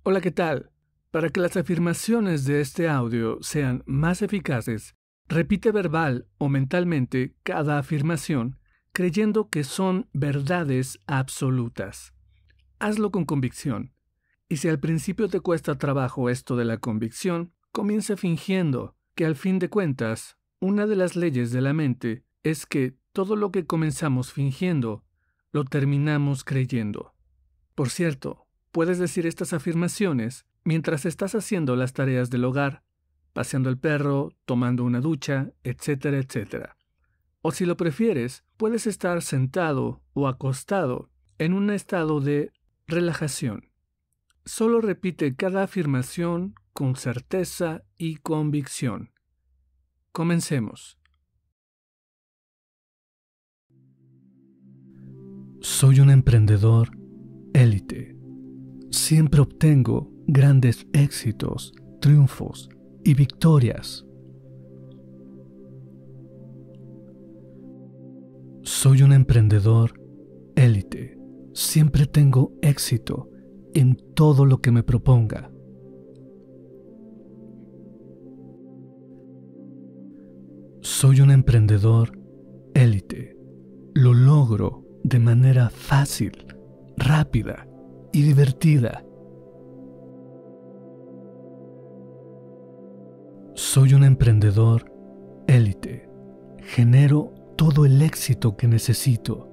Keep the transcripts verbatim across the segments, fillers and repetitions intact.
Hola, ¿qué tal? Para que las afirmaciones de este audio sean más eficaces, repite verbal o mentalmente cada afirmación, creyendo que son verdades absolutas. Hazlo con convicción. Y si al principio te cuesta trabajo esto de la convicción, comienza fingiendo que al fin de cuentas, una de las leyes de la mente es que todo lo que comenzamos fingiendo, lo terminamos creyendo. Por cierto, puedes decir estas afirmaciones mientras estás haciendo las tareas del hogar, paseando el perro, tomando una ducha, etcétera, etcétera. O si lo prefieres, puedes estar sentado o acostado en un estado de relajación. Solo repite cada afirmación con certeza y convicción. Comencemos. Soy un emprendedor élite. Siempre obtengo grandes éxitos, triunfos y victorias. Soy un emprendedor élite. Siempre tengo éxito en todo lo que me proponga. Soy un emprendedor élite. Lo logro de manera fácil, rápida y divertida. Soy un emprendedor élite. Genero todo el éxito que necesito.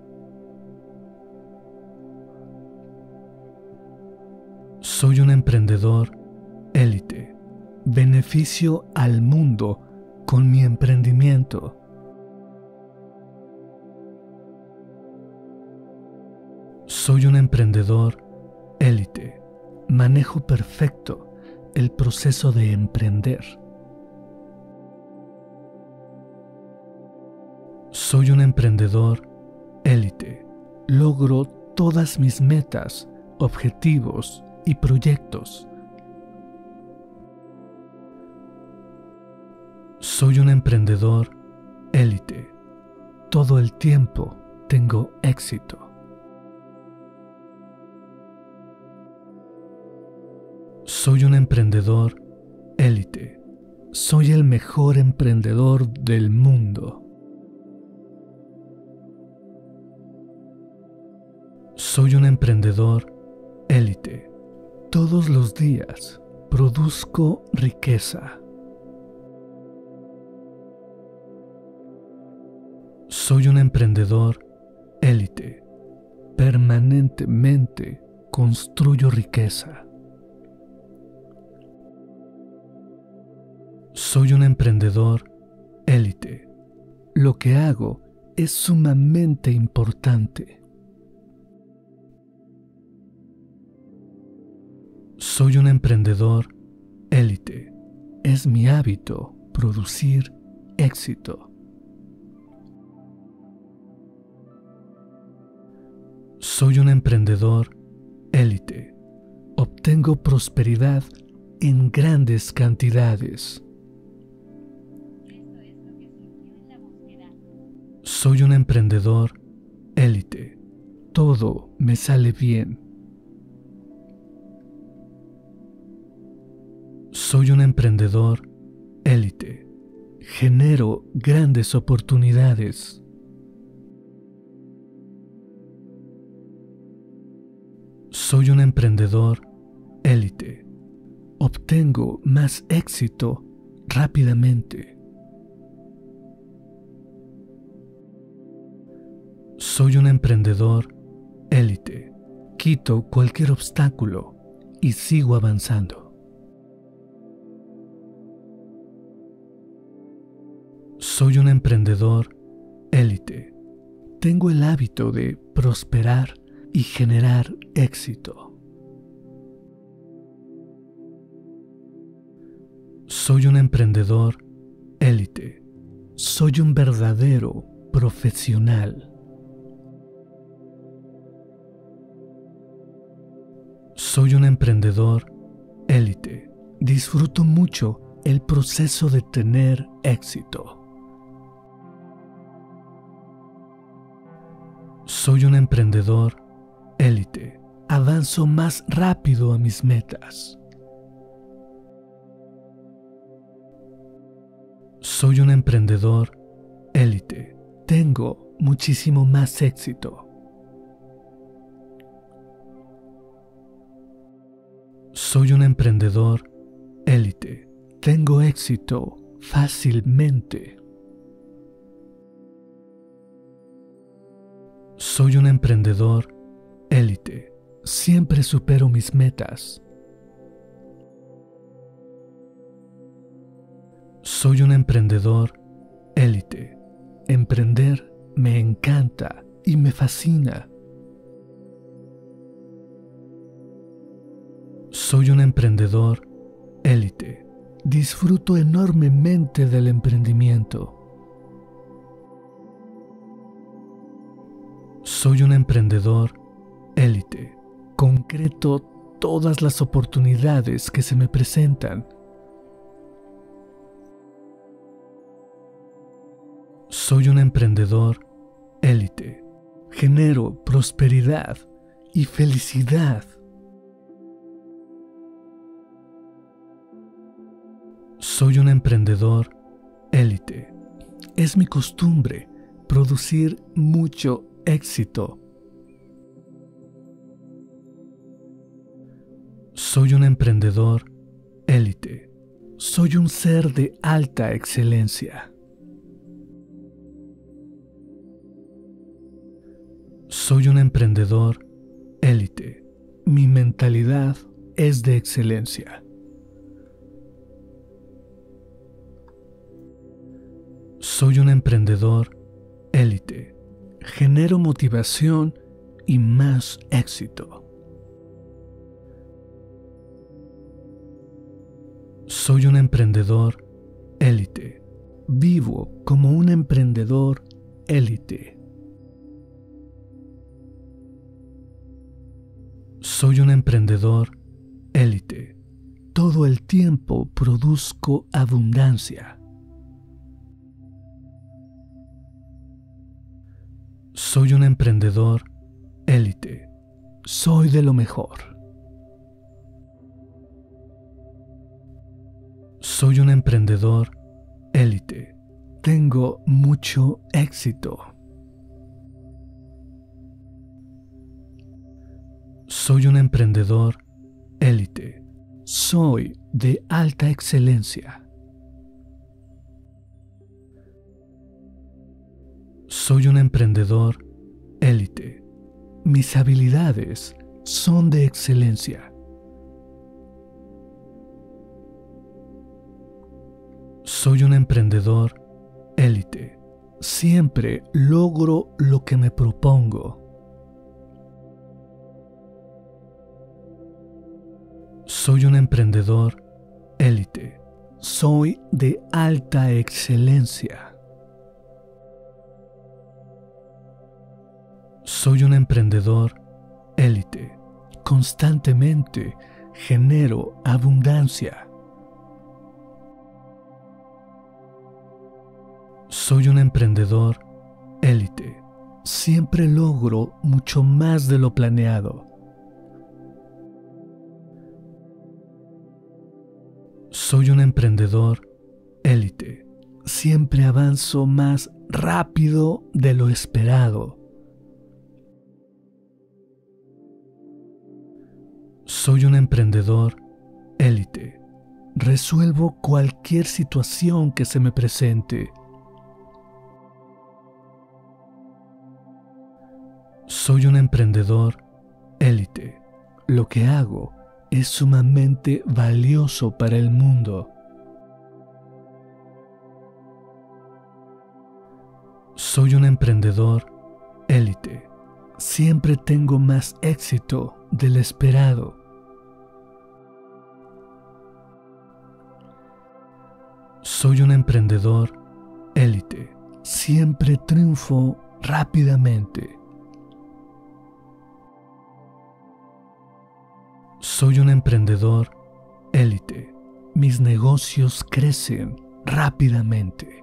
Soy un emprendedor élite. Beneficio al mundo con mi emprendimiento. Soy un emprendedor élite. Manejo perfecto el proceso de emprender. Soy un emprendedor élite. Logro todas mis metas, objetivos y proyectos. Soy un emprendedor élite. Todo el tiempo tengo éxito. Soy un emprendedor élite. Soy el mejor emprendedor del mundo. Soy un emprendedor élite. Todos los días produzco riqueza. Soy un emprendedor élite. Permanentemente construyo riqueza. Soy un emprendedor élite. Lo que hago es sumamente importante. Soy un emprendedor élite. Es mi hábito producir éxito. Soy un emprendedor élite. Obtengo prosperidad en grandes cantidades. Soy un emprendedor élite. Todo me sale bien. Soy un emprendedor élite. Genero grandes oportunidades. Soy un emprendedor élite. Obtengo más éxito rápidamente. Soy un emprendedor élite. Quito cualquier obstáculo y sigo avanzando. Soy un emprendedor élite. Tengo el hábito de prosperar y generar éxito. Soy un emprendedor élite. Soy un verdadero profesional. Soy un emprendedor élite. Disfruto mucho el proceso de tener éxito. Soy un emprendedor élite. avanzo más rápido a mis metas. Soy un emprendedor élite. Tengo muchísimo más éxito. Soy un emprendedor élite. Tengo éxito fácilmente. Soy un emprendedor élite. Siempre supero mis metas. Soy un emprendedor élite. Emprender me encanta y me fascina. Soy un emprendedor élite. Disfruto enormemente del emprendimiento. Soy un emprendedor élite. Concreto todas las oportunidades que se me presentan. Soy un emprendedor élite. Genero prosperidad y felicidad. Soy un emprendedor élite. Es mi costumbre producir mucho éxito. Soy un emprendedor élite. Soy un ser de alta excelencia. Soy un emprendedor élite. Mi mentalidad es de excelencia. Soy un emprendedor élite. Genero motivación y más éxito. Soy un emprendedor élite. Vivo como un emprendedor élite. Soy un emprendedor élite. Todo el tiempo produzco abundancia. Soy un emprendedor élite. Soy de lo mejor. Soy un emprendedor élite. Tengo mucho éxito. Soy un emprendedor élite. Soy de alta excelencia. Soy un emprendedor élite. Mis habilidades son de excelencia. Soy un emprendedor élite. Siempre logro lo que me propongo. Soy un emprendedor élite. Soy de alta excelencia. Soy un emprendedor élite. Constantemente genero abundancia. Soy un emprendedor élite. Siempre logro mucho más de lo planeado. Soy un emprendedor élite. Siempre avanzo más rápido de lo esperado. Soy un emprendedor élite. Resuelvo cualquier situación que se me presente. Soy un emprendedor élite. Lo que hago es sumamente valioso para el mundo. Soy un emprendedor élite. Siempre tengo más éxito del esperado. Soy un emprendedor élite. Siempre triunfo rápidamente. Soy un emprendedor élite. Mis negocios crecen rápidamente.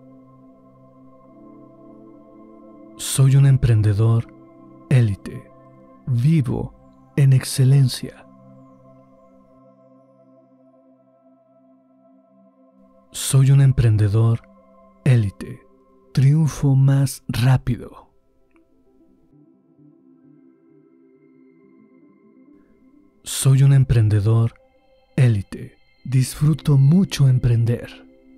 Soy un emprendedor élite. vivo en excelencia. Soy un emprendedor élite. Triunfo más rápido. Soy un emprendedor élite. Disfruto mucho emprender.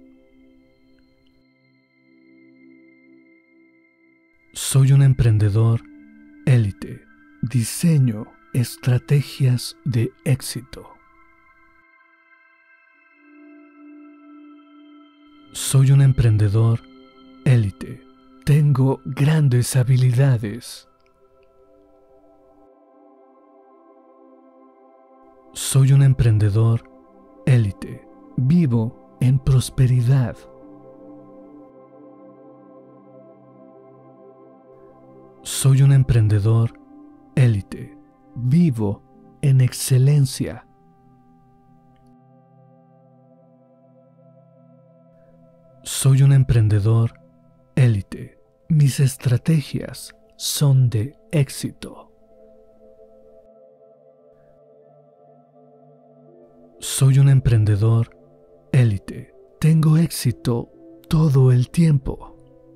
Soy un emprendedor élite. Diseño estrategias de éxito. Soy un emprendedor élite. Tengo grandes habilidades. Soy un emprendedor élite. Vivo en prosperidad. Soy un emprendedor élite. Vivo en excelencia. Soy un emprendedor élite. Mis estrategias son de éxito. Soy un emprendedor élite. Tengo éxito todo el tiempo.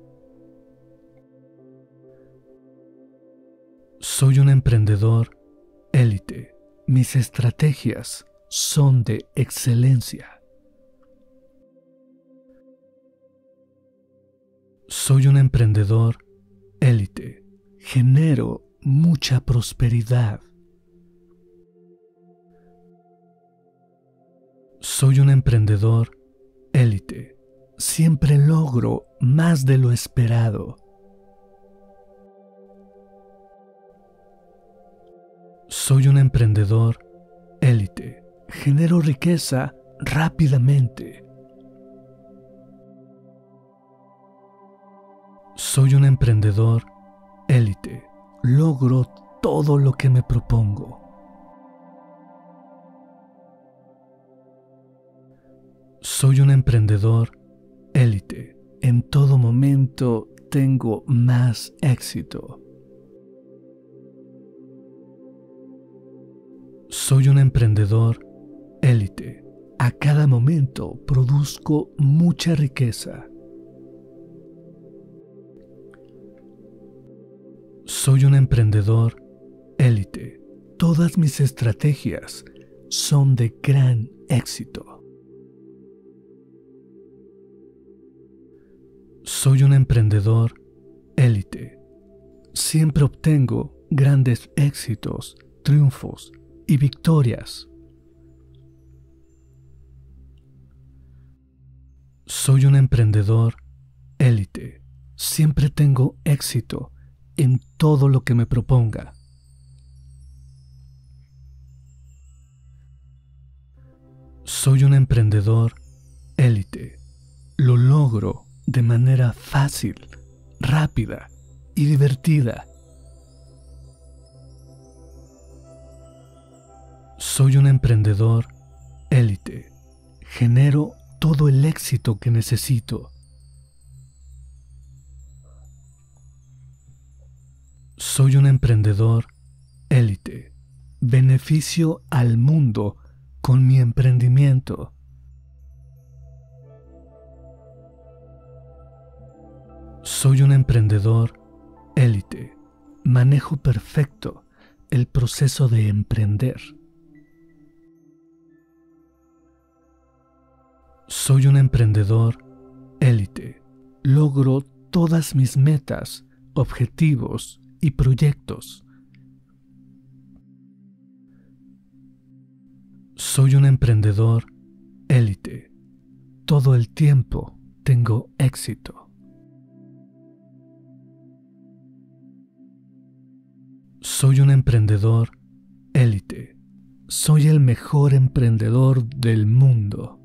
Soy un emprendedor élite. Mis estrategias son de excelencia. Soy un emprendedor élite. Genero mucha prosperidad. Soy un emprendedor élite. Siempre logro más de lo esperado. Soy un emprendedor élite. Genero riqueza rápidamente. Soy un emprendedor élite. Logro todo lo que me propongo. Soy un emprendedor élite. En todo momento tengo más éxito. Soy un emprendedor élite. A cada momento produzco mucha riqueza. Soy un emprendedor élite. Todas mis estrategias son de gran éxito. Soy un emprendedor élite. Siempre obtengo grandes éxitos, triunfos y victorias. Soy un emprendedor élite. Siempre tengo éxito en todo lo que me proponga. Soy un emprendedor élite. Lo logro de manera fácil, rápida y divertida. Soy un emprendedor élite. Genero todo el éxito que necesito. Soy un emprendedor élite. Beneficio al mundo con mi emprendimiento. Soy un emprendedor élite. Manejo perfecto el proceso de emprender. Soy un emprendedor élite. Logro todas mis metas, objetivos y proyectos. Soy un emprendedor élite. Todo el tiempo tengo éxito. Soy un emprendedor élite. Soy el mejor emprendedor del mundo.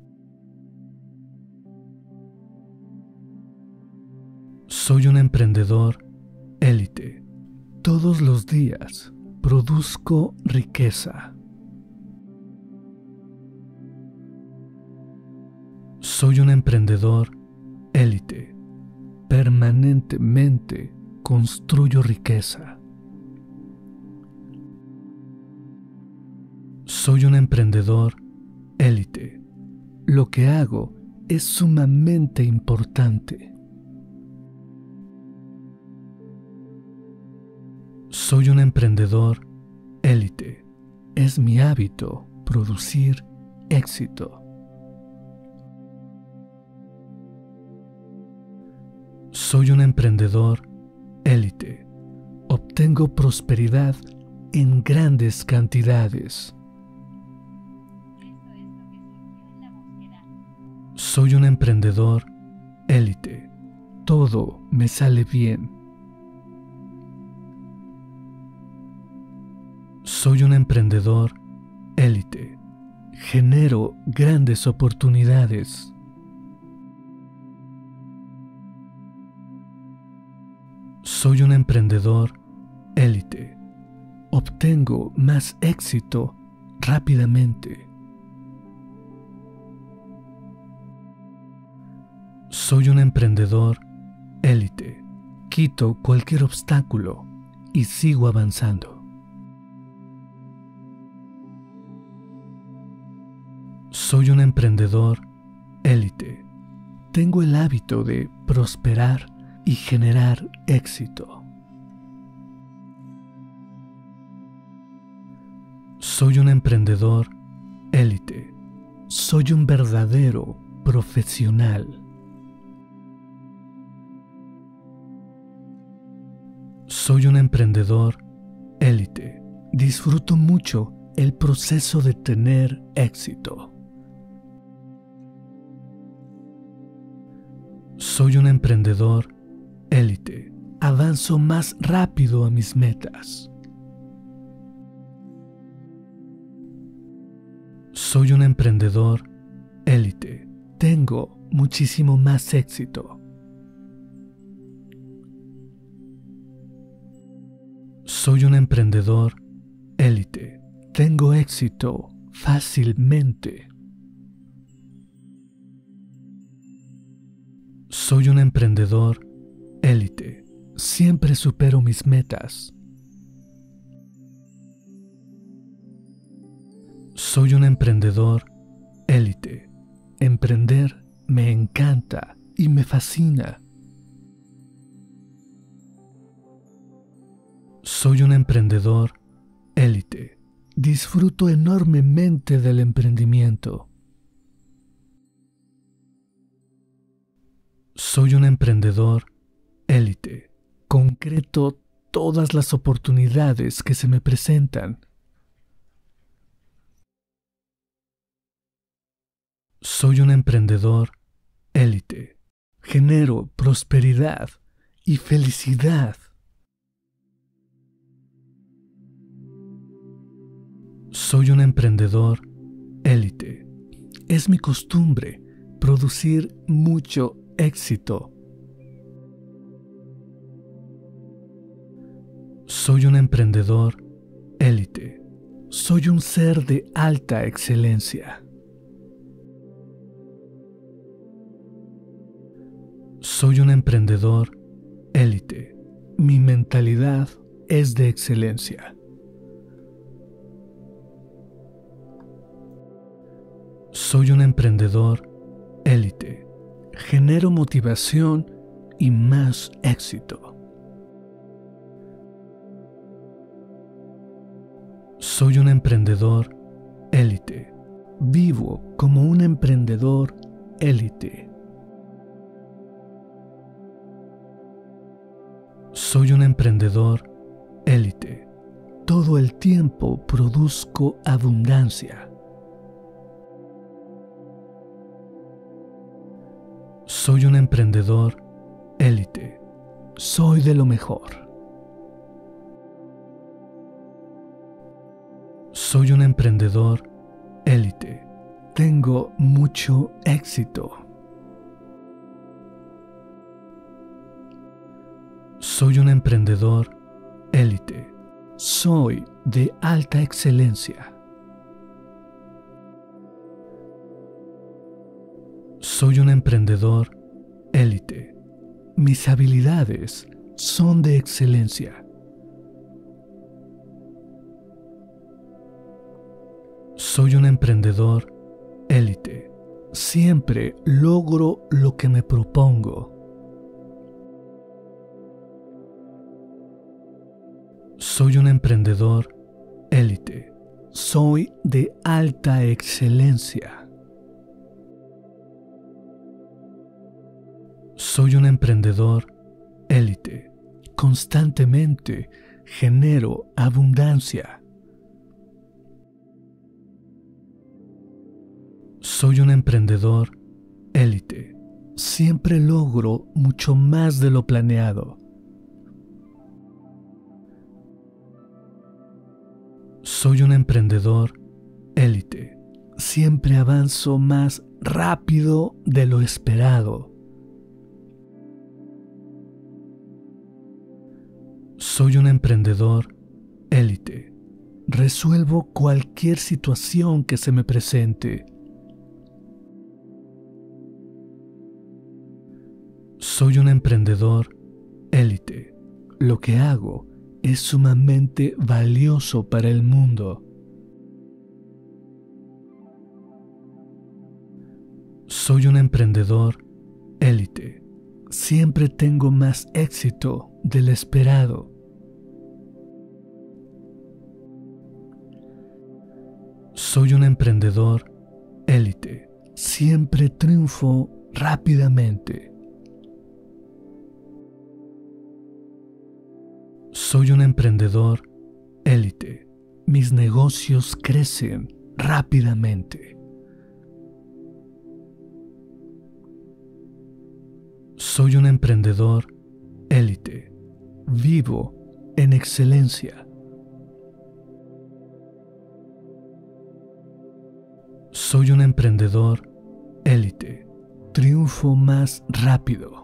Soy un emprendedor élite. Todos los días produzco riqueza. Soy un emprendedor élite. Permanentemente construyo riqueza. Soy un emprendedor élite. Lo que hago es sumamente importante. Soy un emprendedor élite. Es mi hábito producir éxito. Soy un emprendedor élite. Obtengo prosperidad en grandes cantidades. Soy un emprendedor élite. Todo me sale bien. Soy un emprendedor élite. Genero grandes oportunidades. Soy un emprendedor élite. Obtengo más éxito rápidamente. Soy un emprendedor élite. Quito cualquier obstáculo y sigo avanzando. Soy un emprendedor élite. Tengo el hábito de prosperar y generar éxito. Soy un emprendedor élite. Soy un verdadero profesional. Soy un emprendedor élite. Disfruto mucho el proceso de tener éxito. Soy un emprendedor élite. Avanzo más rápido a mis metas. Soy un emprendedor élite. Tengo muchísimo más éxito. Soy un emprendedor élite. Tengo éxito fácilmente. Soy un emprendedor élite. Siempre supero mis metas. Soy un emprendedor élite. Emprender me encanta y me fascina. Soy un emprendedor élite. Disfruto enormemente del emprendimiento. Soy un emprendedor élite. Concreto todas las oportunidades que se me presentan. Soy un emprendedor élite. Genero prosperidad y felicidad. Soy un emprendedor élite. Es mi costumbre producir mucho éxito. Soy un emprendedor élite. Soy un ser de alta excelencia. Soy un emprendedor élite. Mi mentalidad es de excelencia. Soy un emprendedor élite. Genero motivación y más éxito. Soy un emprendedor élite. Vivo como un emprendedor élite. Soy un emprendedor élite. Todo el tiempo produzco abundancia. Soy un emprendedor élite. Soy de lo mejor. Soy un emprendedor élite. Tengo mucho éxito. Soy un emprendedor élite. Soy de alta excelencia. Soy un emprendedor élite. Mis habilidades son de excelencia. Soy un emprendedor élite. Siempre logro lo que me propongo. Soy un emprendedor élite. Soy de alta excelencia. Soy un emprendedor élite. Constantemente genero abundancia. Soy un emprendedor élite. Siempre logro mucho más de lo planeado. Soy un emprendedor élite. Siempre avanzo más rápido de lo esperado. Soy un emprendedor élite. Resuelvo cualquier situación que se me presente. Soy un emprendedor élite. Lo que hago es sumamente valioso para el mundo. Soy un emprendedor élite. Siempre tengo más éxito del esperado. Soy un emprendedor élite. Siempre triunfo rápidamente. Soy un emprendedor élite. Mis negocios crecen rápidamente. Soy un emprendedor élite. Vivo en excelencia. Soy un emprendedor élite. Triunfo más rápido.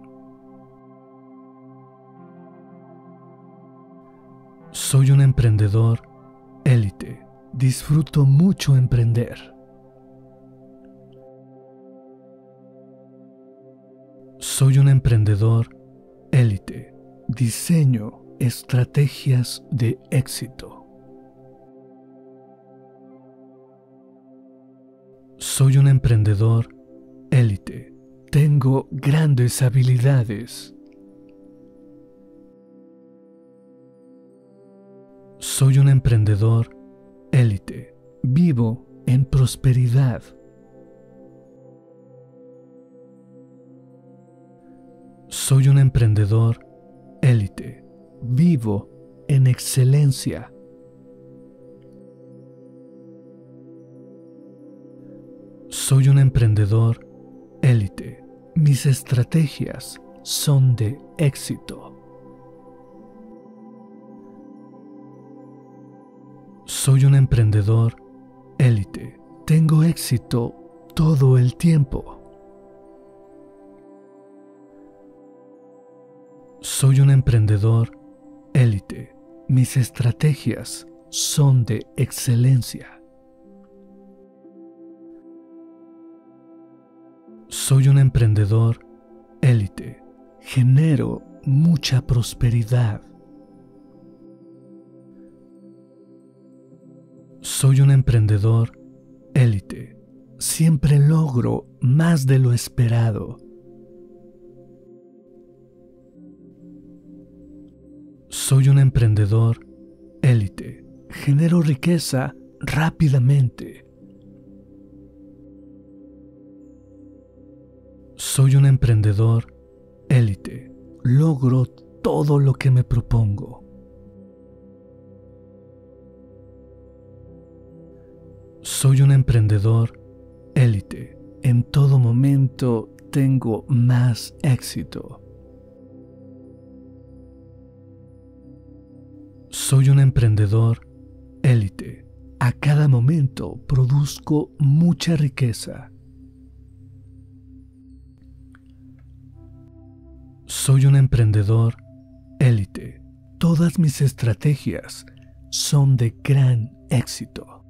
Soy un emprendedor élite. Disfruto mucho emprender. Soy un emprendedor élite. Diseño estrategias de éxito. Soy un emprendedor élite. Tengo grandes habilidades. Soy un emprendedor élite. Vivo en prosperidad. Soy un emprendedor élite. Vivo en excelencia. Soy un emprendedor élite. Mis estrategias son de éxito. Soy un emprendedor élite. Tengo éxito todo el tiempo. Soy un emprendedor élite. Mis estrategias son de excelencia. Soy un emprendedor élite. Genero mucha prosperidad. Soy un emprendedor élite. Siempre logro más de lo esperado. Soy un emprendedor élite. Genero riqueza rápidamente. Soy un emprendedor élite. Logro todo lo que me propongo. Soy un emprendedor élite. En todo momento tengo más éxito. Soy un emprendedor élite. A cada momento produzco mucha riqueza. Soy un emprendedor élite. Todas mis estrategias son de gran éxito.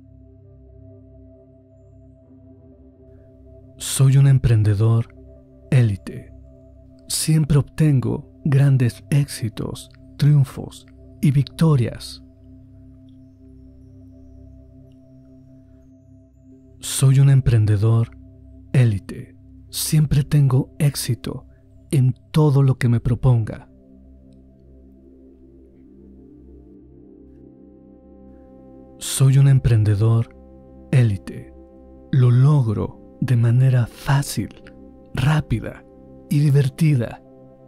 Soy un emprendedor élite. Siempre obtengo grandes éxitos, triunfos y victorias. Soy un emprendedor élite. Siempre tengo éxito en todo lo que me proponga. Soy un emprendedor élite. Lo logro de manera fácil, rápida y divertida.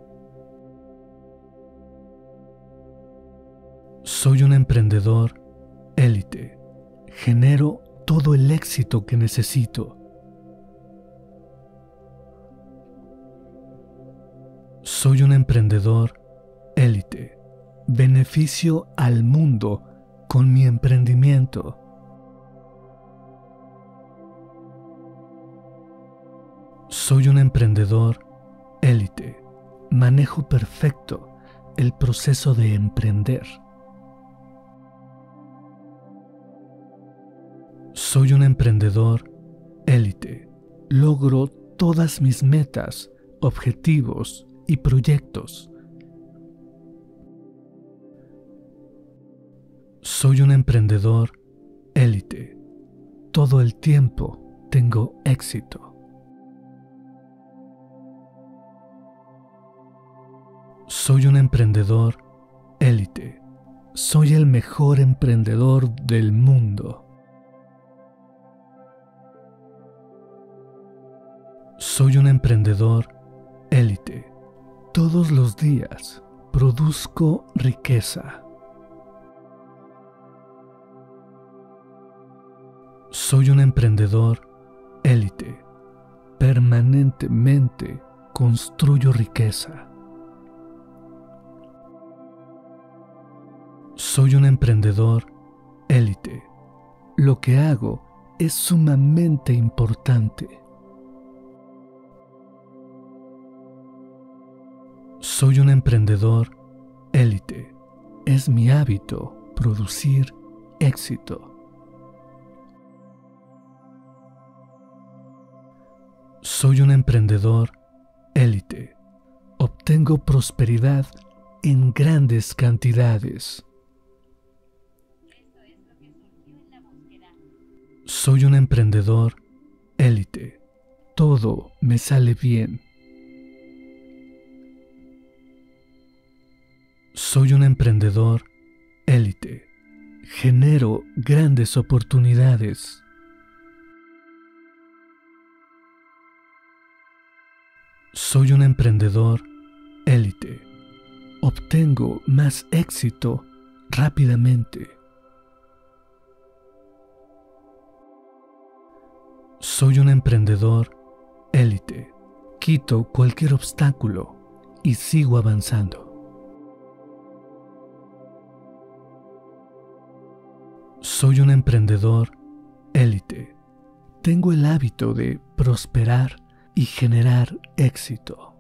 Soy un emprendedor élite. Genero todo el éxito que necesito. Soy un emprendedor élite. Beneficio al mundo con mi emprendimiento. Soy un emprendedor élite. Manejo perfecto el proceso de emprender. Soy un emprendedor élite. Logro todas mis metas, objetivos y proyectos. Soy un emprendedor élite. Todo el tiempo tengo éxito. Soy un emprendedor élite. Soy el mejor emprendedor del mundo. Soy un emprendedor élite. Todos los días produzco riqueza. Soy un emprendedor élite. Permanentemente construyo riqueza. Soy un emprendedor élite. Lo que hago es sumamente importante. Soy un emprendedor élite. Es mi hábito producir éxito. Soy un emprendedor élite. Obtengo prosperidad en grandes cantidades. Soy un emprendedor élite. Todo me sale bien. Soy un emprendedor élite. Genero grandes oportunidades. Soy un emprendedor élite. Obtengo más éxito rápidamente. Soy un emprendedor élite. Quito cualquier obstáculo y sigo avanzando. Soy un emprendedor élite. Tengo el hábito de prosperar y generar éxito.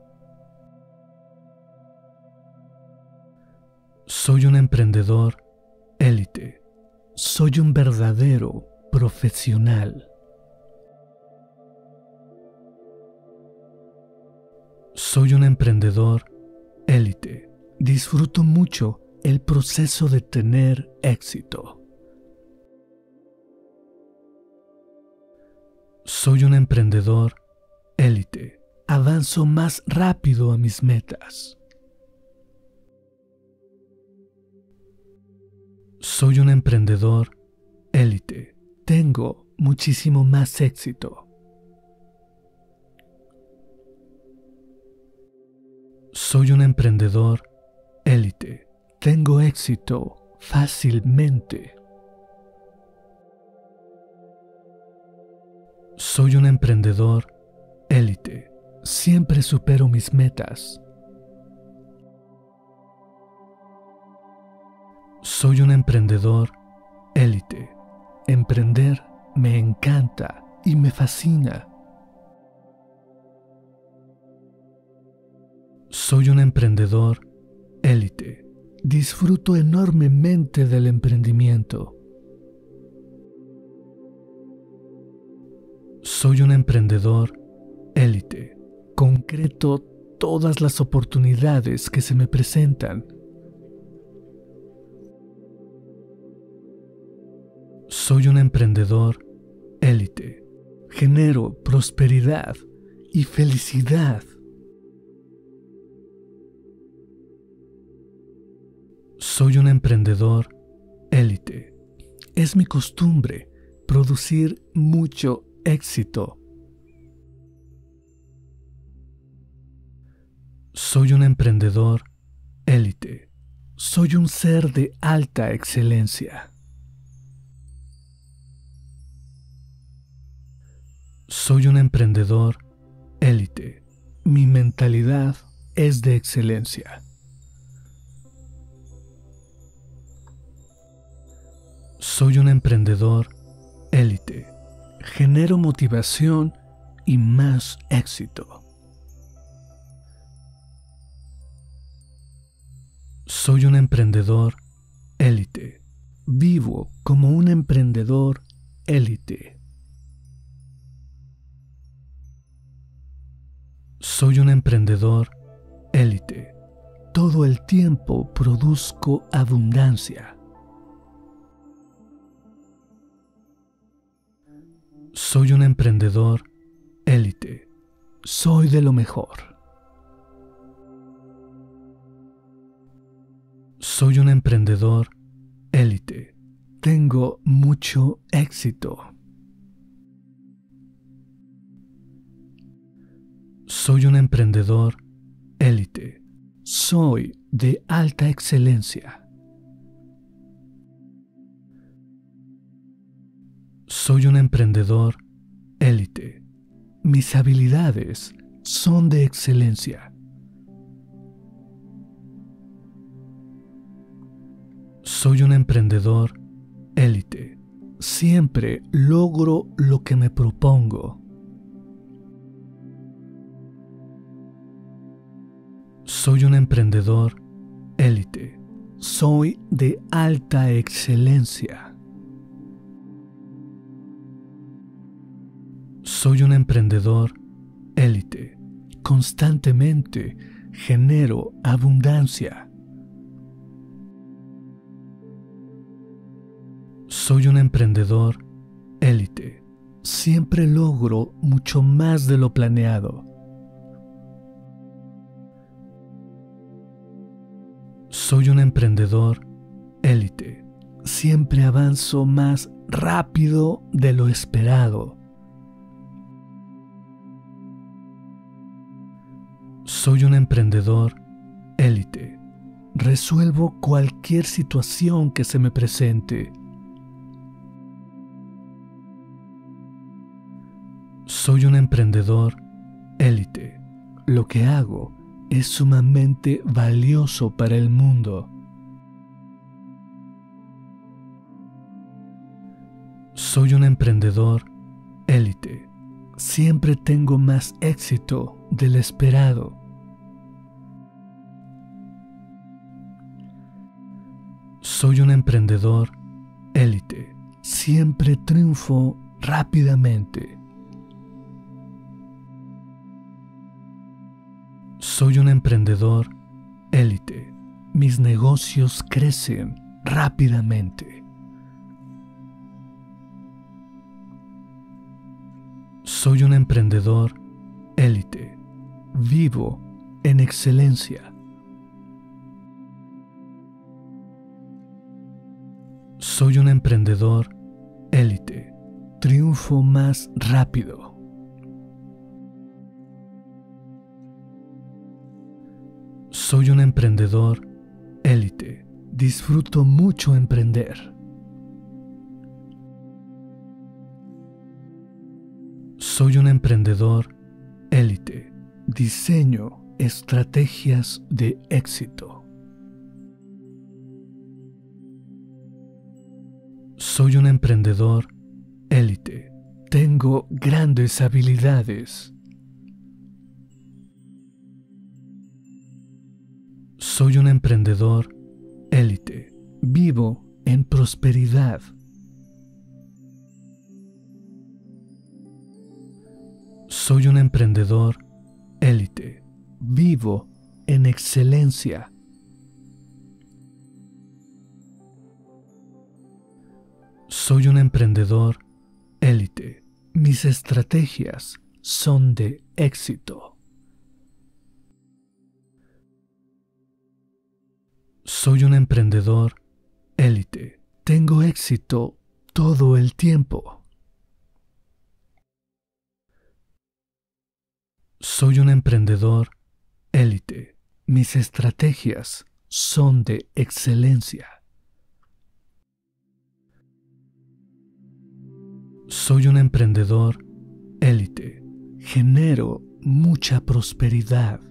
Soy un emprendedor élite. Soy un verdadero profesional. Soy un emprendedor élite. Disfruto mucho el proceso de tener éxito. Soy un emprendedor élite. Avanzo más rápido a mis metas. Soy un emprendedor élite. Tengo muchísimo más éxito. Soy un emprendedor élite. Tengo éxito fácilmente. Soy un emprendedor élite. Siempre supero mis metas. Soy un emprendedor élite. Emprender me encanta y me fascina. Soy un emprendedor élite. Disfruto enormemente del emprendimiento. Soy un emprendedor élite. Concreto todas las oportunidades que se me presentan. Soy un emprendedor élite. genero prosperidad y felicidad. Soy un emprendedor élite. Es mi costumbre producir mucho éxito. Soy un emprendedor élite. Soy un ser de alta excelencia. Soy un emprendedor élite. Mi mentalidad es de excelencia. Soy un emprendedor élite. Genero motivación y más éxito. Soy un emprendedor élite. Vivo como un emprendedor élite. Soy un emprendedor élite. Todo el tiempo produzco abundancia. Soy un emprendedor élite. Soy de lo mejor. Soy un emprendedor élite. Tengo mucho éxito. Soy un emprendedor élite. Soy de alta excelencia. Soy un emprendedor élite. Mis habilidades son de excelencia. Soy un emprendedor élite. Siempre logro lo que me propongo. Soy un emprendedor élite. Soy de alta excelencia. Soy un emprendedor élite. Constantemente genero abundancia. Soy un emprendedor élite. Siempre logro mucho más de lo planeado. Soy un emprendedor élite. Siempre avanzo más rápido de lo esperado. Soy un emprendedor élite. Resuelvo cualquier situación que se me presente. Soy un emprendedor élite. Lo que hago es sumamente valioso para el mundo. Soy un emprendedor élite. Siempre tengo más éxito del esperado. Soy un emprendedor élite. Siempre triunfo rápidamente. Soy un emprendedor élite. Mis negocios crecen rápidamente. Soy un emprendedor élite. Vivo en excelencia. Soy un emprendedor élite. Triunfo más rápido. Soy un emprendedor élite. Disfruto mucho emprender. Soy un emprendedor élite. Diseño estrategias de éxito. Soy un emprendedor élite. Tengo grandes habilidades. Soy un emprendedor élite. Vivo en prosperidad. Soy un emprendedor élite. Vivo en excelencia. Soy un emprendedor élite. Mis estrategias son de éxito. Soy un emprendedor élite. Tengo éxito todo el tiempo. Soy un emprendedor élite. Mis estrategias son de excelencia. Soy un emprendedor élite. Genero mucha prosperidad.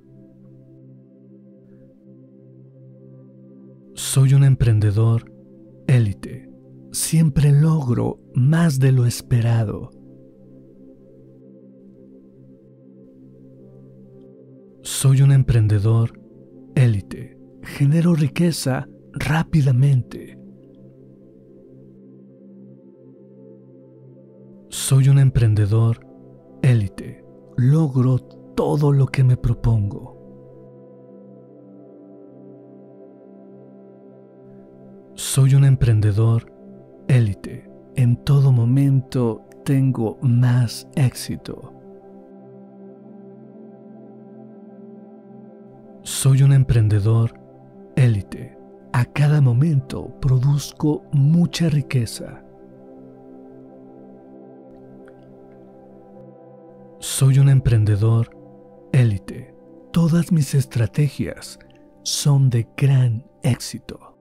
Soy un emprendedor élite. Siempre logro más de lo esperado. Soy un emprendedor élite. Genero riqueza rápidamente. Soy un emprendedor élite. Logro todo lo que me propongo. Soy un emprendedor élite. En todo momento tengo más éxito. Soy un emprendedor élite. A cada momento produzco mucha riqueza. Soy un emprendedor élite. Todas mis estrategias son de gran éxito.